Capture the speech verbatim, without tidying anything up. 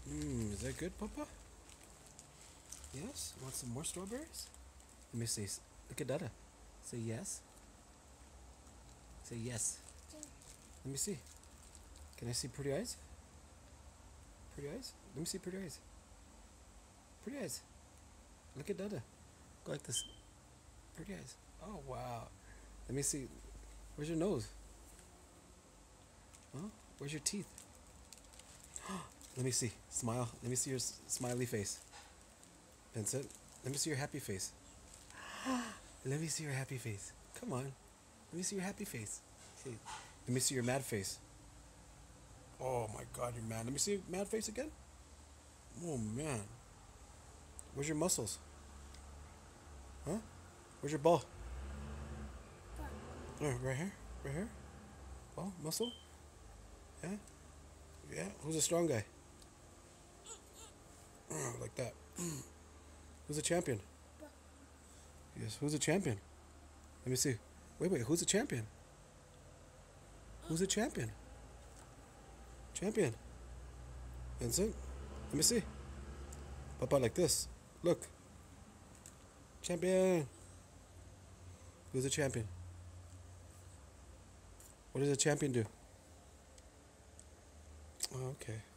Mmm, is that good, Papa? Yes? Want some more strawberries? Let me see. Look at Dada. Say yes. Say yes. Let me see. Can I see pretty eyes? Pretty eyes? Let me see pretty eyes. Pretty eyes. Look at Dada. Go like this. Pretty eyes. Oh, wow. Let me see. Where's your nose? Huh? Where's your teeth? Let me see. Smile. Let me see your s- smiley face. Vincent, let me see your happy face. Let me see your happy face. Come on. Let me see your happy face. Hey, let me see your mad face. Oh my god, you're mad. Let me see your mad face again. Oh man. Where's your muscles? Huh? Where's your ball? Oh, right here? Right here? Ball? Muscle? Yeah? Yeah? Who's a strong guy? Oh, like that. Who's a champion? Yes, who's a champion? Let me see. Wait, wait, who's a champion? Who's a champion? Champion. Vincent? Let me see. Papa, like this. Look. Champion. Who's a champion? What does a champion do? Oh, okay.